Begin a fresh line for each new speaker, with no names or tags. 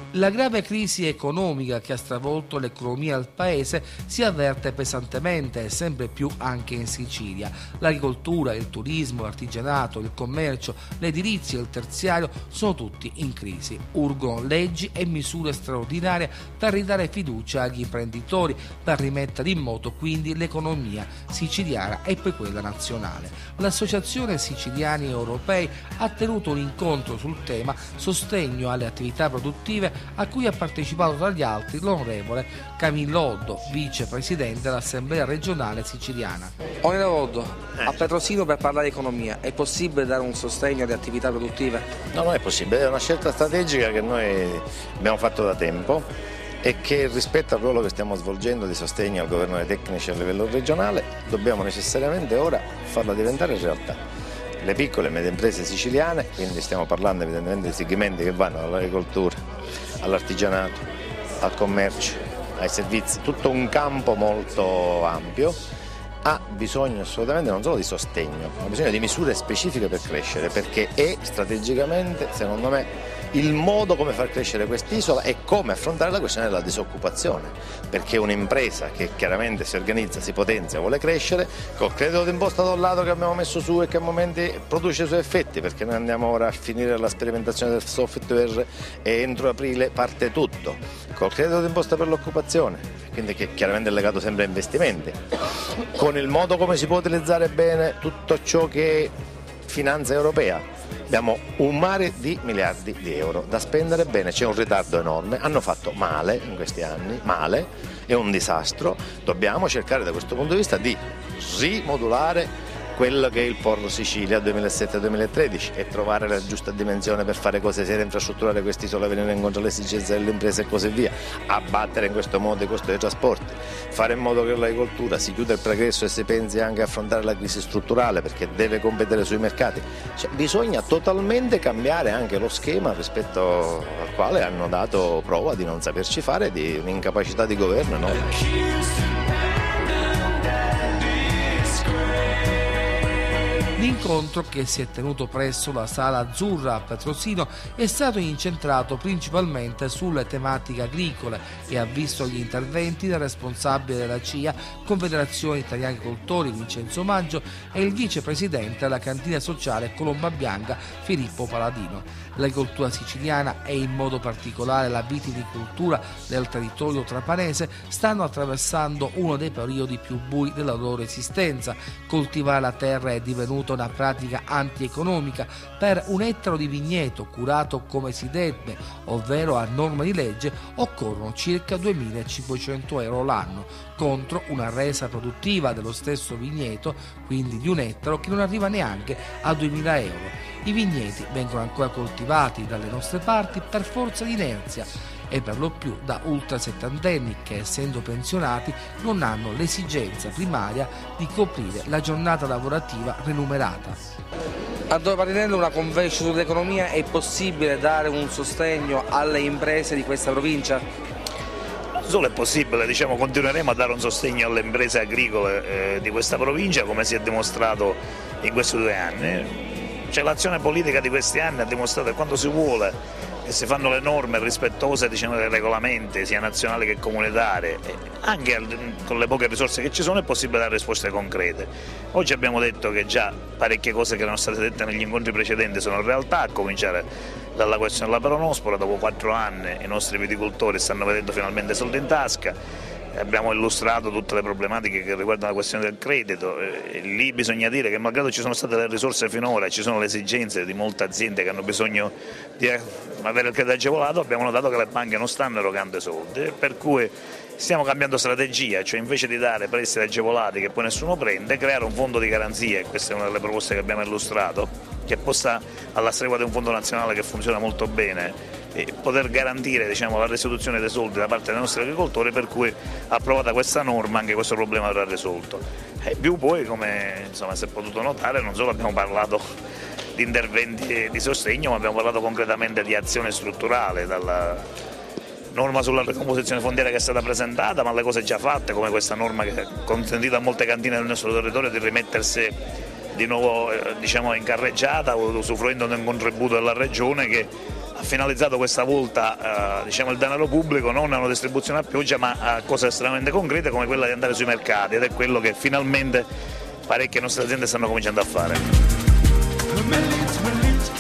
La grave crisi economica che ha stravolto l'economia del paese si avverte pesantemente e sempre più anche in Sicilia. L'agricoltura, il turismo, l'artigianato, il commercio, l'edilizia e il terziario sono tutti in crisi. Urgono leggi e misure straordinarie per ridare fiducia agli imprenditori, per rimettere in moto quindi l'economia siciliana e poi quella nazionale. L'Associazione Siciliani Europei ha tenuto un incontro sul tema sostegno alle attività produttive a cui ha partecipato tra gli altri l'onorevole Camillo Oddo, vicepresidente dell'Assemblea regionale siciliana.
Onorevole Oddo, a Petrosino per parlare di economia, è possibile dare un sostegno alle attività produttive?
No, non è possibile, è una scelta strategica che noi abbiamo fatto da tempo e che rispetto al ruolo che stiamo svolgendo di sostegno al governo dei tecnici a livello regionale dobbiamo necessariamente ora farla diventare realtà. Le piccole e medie imprese siciliane, quindi stiamo parlando evidentemente di segmenti che vanno dall'agricoltura, all'artigianato, al commercio, ai servizi, tutto un campo molto ampio, ha bisogno assolutamente non solo di sostegno, ma ha bisogno di misure specifiche per crescere, perché è strategicamente, secondo me, il modo come far crescere quest'isola e come affrontare la questione della disoccupazione, perché un'impresa che chiaramente si organizza, si potenzia, vuole crescere, col credito d'imposta da un lato che abbiamo messo su e che a momenti produce i suoi effetti, perché noi andiamo ora a finire la sperimentazione del software e entro aprile parte tutto, col credito d'imposta per l'occupazione, quindi che chiaramente è legato sempre a investimenti, con il modo come si può utilizzare bene tutto ciò che è finanza europea. Abbiamo un mare di miliardi di euro da spendere bene, c'è un ritardo enorme, hanno fatto male in questi anni, male, è un disastro, dobbiamo cercare da questo punto di vista di rimodulare quello che è il POR Sicilia 2007-2013 e trovare la giusta dimensione per fare cose serie, infrastrutturare quest'isola, venire incontro alle esigenze delle imprese e così via, abbattere in questo modo i costi dei trasporti, fare in modo che l'agricoltura si chiuda il pregresso e si pensi anche a affrontare la crisi strutturale perché deve competere sui mercati. Cioè, bisogna totalmente cambiare anche lo schema rispetto al quale hanno dato prova di non saperci fare, di un'incapacità di governo enorme.
L'incontro, che si è tenuto presso la Sala Azzurra a Petrosino, è stato incentrato principalmente sulle tematiche agricole e ha visto gli interventi del responsabile della CIA, Confederazione Italiana Agricoltori, Vincenzo Maggio, e il vicepresidente della cantina sociale Colomba Bianca, Filippo Paladino. L'agricoltura siciliana e in modo particolare la vitinicoltura del territorio trapanese stanno attraversando uno dei periodi più bui della loro esistenza. Coltivare la terra è divenuta una pratica antieconomica. Per un ettaro di vigneto curato come si deve, ovvero a norma di legge, occorrono circa 2.500 euro l'anno, contro una resa produttiva dello stesso vigneto, quindi di un ettaro, che non arriva neanche a 2.000 euro. I vigneti vengono ancora coltivati dalle nostre parti per forza di inerzia e per lo più da ultrasettantenni che, essendo pensionati, non hanno l'esigenza primaria di coprire la giornata lavorativa remunerata.
A Dove Parinello, una convention sull'economia, è possibile dare un sostegno alle imprese di questa provincia?
Non solo è possibile, continueremo a dare un sostegno alle imprese agricole di questa provincia, come si è dimostrato in questi 2 anni. L'azione politica di questi anni ha dimostrato che quando si vuole e si fanno le norme rispettose dei regolamenti sia nazionali che comunitari, anche con le poche risorse che ci sono è possibile dare risposte concrete. Oggi abbiamo detto che già parecchie cose che erano state dette negli incontri precedenti sono realtà, a cominciare dalla questione della peronospora. Dopo 4 anni i nostri viticoltori stanno vedendo finalmente soldi in tasca. Abbiamo illustrato tutte le problematiche che riguardano la questione del credito, lì bisogna dire che malgrado ci sono state le risorse finora e ci sono le esigenze di molte aziende che hanno bisogno di avere il credito agevolato, abbiamo notato che le banche non stanno erogando i soldi, per cui stiamo cambiando strategia, cioè invece di dare prestiti agevolati che poi nessuno prende, creare un fondo di garanzie, questa è una delle proposte che abbiamo illustrato, che possa alla stregua di un fondo nazionale che funziona molto bene e poter garantire la restituzione dei soldi da parte dei nostri agricoltori, per cui approvata questa norma anche questo problema verrà risolto. E più poi, come si è potuto notare, non solo abbiamo parlato di interventi di sostegno, ma abbiamo parlato concretamente di azione strutturale, dalla norma sulla ricomposizione fondiaria che è stata presentata, ma le cose già fatte, come questa norma che ha consentito a molte cantine del nostro territorio di rimettersi di nuovo in carreggiata, usufruendo di un contributo della Regione che finalizzato questa volta diciamo, il denaro pubblico non a una distribuzione a pioggia ma a cose estremamente concrete come quella di andare sui mercati, ed è quello che finalmente parecchie nostre aziende stanno cominciando a fare.